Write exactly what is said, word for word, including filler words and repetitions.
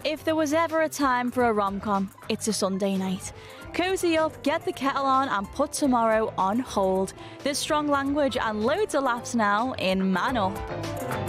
If there was ever a time for a rom-com, it's a Sunday night. Cozy up, get the kettle on and put tomorrow on hold. There's strong language and loads of laughs now in Man Up.